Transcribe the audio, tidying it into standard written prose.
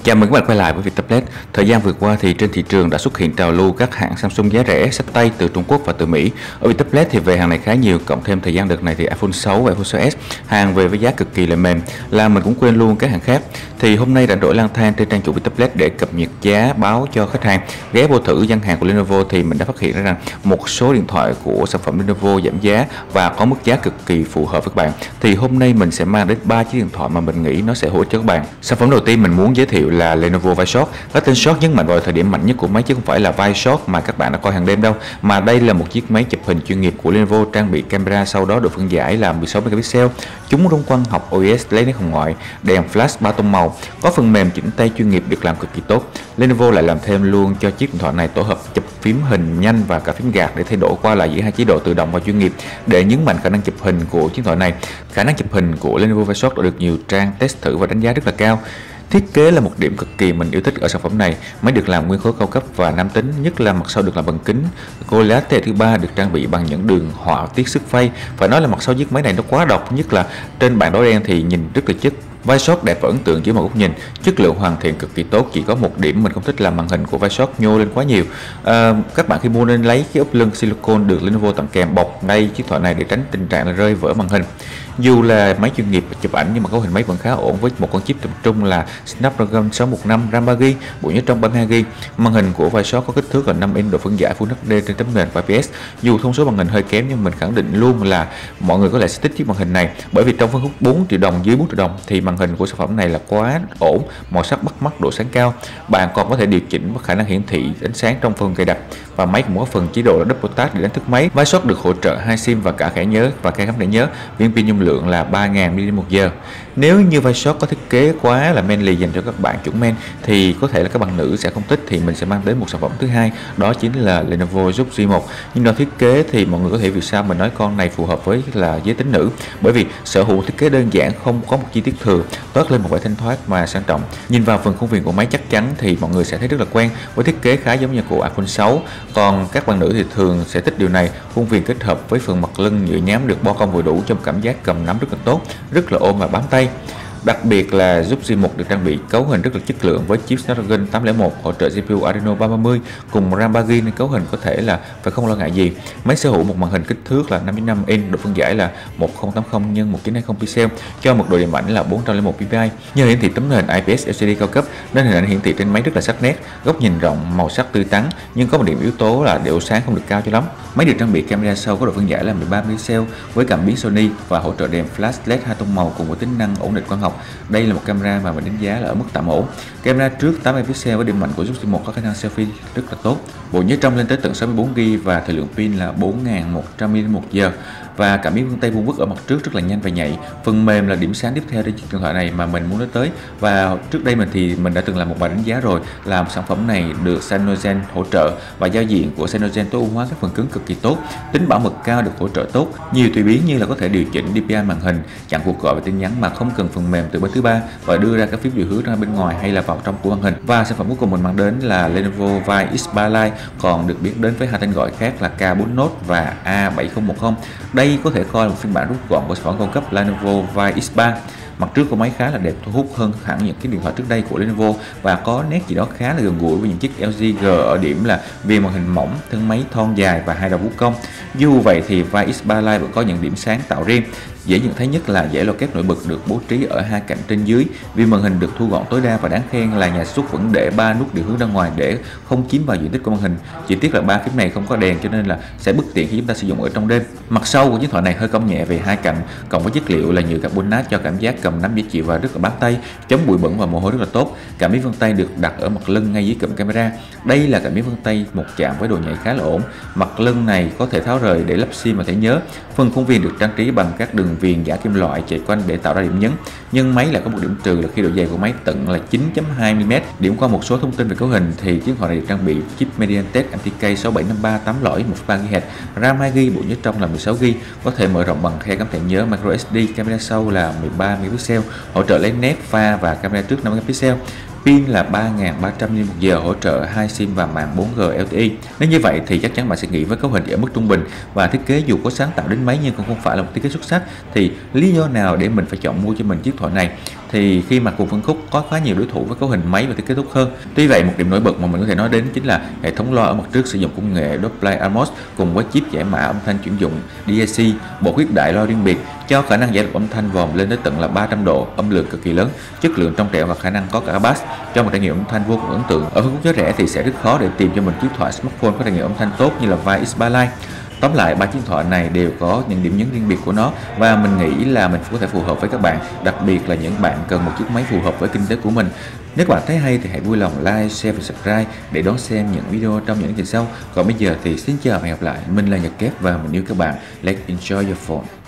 Chào mừng các bạn quay lại với Viettablet. Thời gian vừa qua thì trên thị trường đã xuất hiện trào lưu các hãng Samsung giá rẻ xách tay từ Trung Quốc và từ Mỹ. Ở Viettablet thì về hàng này khá nhiều, cộng thêm thời gian đợt này thì iPhone 6 và iPhone 6s hàng về với giá cực kỳ là mềm, là mình cũng quên luôn các hàng khác. Thì hôm nay rảnh rỗi lang thang trên trang chủ Viettablet để cập nhật giá báo cho khách hàng. Ghé vô thử gian hàng của Lenovo thì mình đã phát hiện ra rằng một số điện thoại của sản phẩm Lenovo giảm giá và có mức giá cực kỳ phù hợp với các bạn. Thì hôm nay mình sẽ mang đến 3 chiếc điện thoại mà mình nghĩ nó sẽ hỗ trợ các bạn. Sản phẩm đầu tiên mình muốn giới thiệu là Lenovo Vision. Cái tên short nhấn mạnh vào thời điểm mạnh nhất của máy chứ không phải là Vision mà các bạn đã coi hàng đêm đâu, mà đây là một chiếc máy chụp hình chuyên nghiệp của Lenovo trang bị camera sau đó độ phân giải là 16 megapixel, chúng rung quang học OIS lấy nét hồng ngoại, đèn flash 3 tông màu, có phần mềm chỉnh tay chuyên nghiệp được làm cực kỳ tốt. Lenovo lại làm thêm luôn cho chiếc điện thoại này tổ hợp chụp phím hình nhanh và cả phím gạt để thay đổi qua lại giữa hai chế độ tự động và chuyên nghiệp, để nhấn mạnh khả năng chụp hình của chiếc điện thoại này. Khả năng chụp hình của Lenovo Vision đã được nhiều trang test thử và đánh giá rất là cao. Thiết kế là một điểm cực kỳ mình yêu thích ở sản phẩm này. Máy được làm nguyên khối cao cấp và nam tính, nhất là mặt sau được làm bằng kính Gorilla thế hệ thứ 3 được trang bị bằng những đường họa tiết sức phay. Phải nói là mặt sau chiếc máy này nó quá độc, nhất là trên bản đồ đen thì nhìn rất là chất. Vision đẹp và ấn tượng dưới một góc nhìn, chất lượng hoàn thiện cực kỳ tốt. Chỉ có một điểm mình không thích là màn hình của Vision nhô lên quá nhiều. Các bạn khi mua nên lấy cái ốp lưng silicone được Lenovo tặng kèm bọc ngay chiếc thoại này để tránh tình trạng là rơi vỡ màn hình. Dù là máy chuyên nghiệp chụp ảnh nhưng mà cấu hình máy vẫn khá ổn với một con chip tập trung là Snapdragon 615, RAM 3GB, bộ nhớ trong 32GB. Màn hình của Vision có kích thước là 5 inch, độ phân giải Full HD trên tấm nền IPS. Dù thông số màn hình hơi kém nhưng mình khẳng định luôn là mọi người có lẽ sẽ thích chiếc màn hình này, bởi vì trong phân khúc 4 triệu đồng, dưới 4 triệu đồng thì màn hình của sản phẩm này là quá ổn, màu sắc bắt mắt, độ sáng cao. Bạn còn có thể điều chỉnh khả năng hiển thị ánh sáng trong phần cài đặt, và máy cũng có phần chế độ là Double Tap để đánh thức máy. Vision được hỗ trợ 2 SIM và cả thẻ nhớ và cài gắm thẻ nhớ. Viên pin dung lượng là 3000 mAh. Nếu như Vision có thiết kế quá là manly dành cho các bạn chuẩn men thì có thể là các bạn nữ sẽ không thích, thì mình sẽ mang đến một sản phẩm thứ hai, đó chính là Lenovo Young G1. Nhưng do thiết kế thì mọi người có thể vì sao mình nói con này phù hợp với là giới tính nữ, bởi vì sở hữu thiết kế đơn giản, không có một chi tiết thừa, toát lên một vẻ thanh thoát mà sang trọng. Nhìn vào phần khuôn viền của máy chắc chắn thì mọi người sẽ thấy rất là quen với thiết kế khá giống như của iPhone 6. Còn các bạn nữ thì thường sẽ thích điều này, khuôn viền kết hợp với phần mặt lưng nhựa nhám được bo cong vừa đủ trong cảm giác cầm nắm rất là tốt, rất là ôm và bám tay. Đặc biệt là Young G1 được trang bị cấu hình rất là chất lượng với chip Snapdragon 801, hỗ trợ CPU Adreno 330 cùng RAM 3GB nên cấu hình có thể là phải không lo ngại gì. Máy sở hữu một màn hình kích thước là 5.5 inch, độ phân giải là 1080 x 1920 pixel cho mật độ điểm ảnh là 401 ppi. Nhờ hiển thị tấm nền IPS LCD cao cấp nên hình ảnh hiển thị trên máy rất là sắc nét, góc nhìn rộng, màu sắc tươi tắn, nhưng có một điểm yếu tố là độ sáng không được cao cho lắm. Máy được trang bị camera sau có độ phân giải là 13 megapixel với cảm biến Sony và hỗ trợ đèn flash LED 2 tông màu cùng với tính năng ổn định quang học. Đây là một camera mà mình đánh giá là ở mức tạm ổn. Camera trước 8 megapixel với điểm mạnh của Young G1 có khả năng selfie rất là tốt. Bộ nhớ trong lên tới tận 64GB và thời lượng pin là 4100 mAh. Và cảm biến vân tay vuông vức ở mặt trước rất là nhanh và nhạy. Phần mềm là điểm sáng tiếp theo trên chiếc điện thoại này mà mình muốn nói tới. Và trước đây mình đã từng làm một bài đánh giá rồi, là sản phẩm này được Cyanogen hỗ trợ và giao diện của Cyanogen tối ưu hóa các phần cứng cực kỳ tốt, tính bảo mật cao được hỗ trợ tốt, nhiều tùy biến như là có thể điều chỉnh DPI màn hình, chặn cuộc gọi và tin nhắn mà không cần phần mềm từ bên thứ ba, và đưa ra các phím điều hướng ra bên ngoài hay là vào trong của màn hình. Và sản phẩm cuối cùng mình mang đến là Lenovo Vibe X3 Lite, còn được biết đến với hai tên gọi khác là K4 Note và A7010. Đây có thể coi là một phiên bản rút gọn của sản phẩm cao cấp Lenovo Vibe X3. Mặt trước của máy khá là đẹp, thu hút hơn hẳn những cái điện thoại trước đây của Lenovo và có nét gì đó khá là gần gũi với những chiếc LG G ở điểm là viền màn hình mỏng, thân máy thon dài và hai đầu vuốt cong. Dù vậy thì Vibe X3 Lite vẫn có những điểm sáng tạo riêng. Dễ nhận thấy nhất là dãy loa kép nổi bật được bố trí ở hai cạnh trên dưới, vì màn hình được thu gọn tối đa, và đáng khen là nhà sản xuất vẫn để 3 nút điều hướng ra ngoài để không chiếm vào diện tích của màn hình. Chỉ tiếc là 3 phím này không có đèn cho nên là sẽ bất tiện khi chúng ta sử dụng ở trong đêm. Mặt sau của chiếc thoại này hơi cong nhẹ về hai cạnh, cộng với chất liệu là nhựa carbonate cho cảm giác cầm nắm dễ chịu và rất là bám tay, chống bụi bẩn và mồ hôi rất là tốt. Cảm biến vân tay được đặt ở mặt lưng ngay dưới cụm camera. Đây là cảm biến vân tay một chạm với độ nhạy khá là ổn. Mặt lưng này có thể tháo rời để lắp sim và thẻ nhớ. Phần khuôn viền được trang trí bằng các đường viền giả kim loại chạy quanh để tạo ra điểm nhấn. Nhưng máy lại có một điểm trừ là khi độ dày của máy tận là 9.2 mm. Điểm qua một số thông tin về cấu hình thì chiếc điện thoại này được trang bị chip Mediatek MTK 6753 8 lõi 1.3 GHz, RAM 2GB, bộ nhớ trong là 16GB, có thể mở rộng bằng khe cắm thẻ nhớ microSD, camera sau là 13 megapixel, hỗ trợ lấy nét pha và camera trước 5 megapixel. pin là 3.300 mAh một giờ, hỗ trợ 2 SIM và mạng 4G LTE. Nếu như vậy thì chắc chắn bạn sẽ nghĩ với cấu hình ở mức trung bình và thiết kế dù có sáng tạo đến mấy nhưng cũng không phải là một thiết kế xuất sắc, thì lý do nào để mình phải chọn mua cho mình chiếc điện thoại này? Thì khi mà cùng phân khúc có khá nhiều đối thủ với cấu hình máy và thiết kế tốt hơn. Tuy vậy, một điểm nổi bật mà mình có thể nói đến chính là hệ thống loa ở mặt trước sử dụng công nghệ Dolby Atmos cùng với chip giải mã âm thanh chuyển dụng DAC, bộ khuyết đại loa riêng biệt cho khả năng giải đọc âm thanh vòm lên tới tận là 300 độ, âm lượng cực kỳ lớn, chất lượng trong trẻo và khả năng có cả bass cho một trải nghiệm âm thanh vô cùng ấn tượng. Ở phân khúc giá rẻ thì sẽ rất khó để tìm cho mình chiếc điện thoại smartphone có trải nghiệm âm thanh tốt như là Vive X3 Lite. Tóm lại, ba chiếc điện thoại này đều có những điểm nhấn riêng biệt của nó và mình nghĩ là mình có thể phù hợp với các bạn, đặc biệt là những bạn cần một chiếc máy phù hợp với kinh tế của mình. Nếu các bạn thấy hay thì hãy vui lòng like, share và subscribe để đón xem những video trong những chương trình sau. Còn bây giờ thì xin chào và hẹn gặp lại. Mình là Nhật Kép và mình yêu các bạn. Let's enjoy your phone.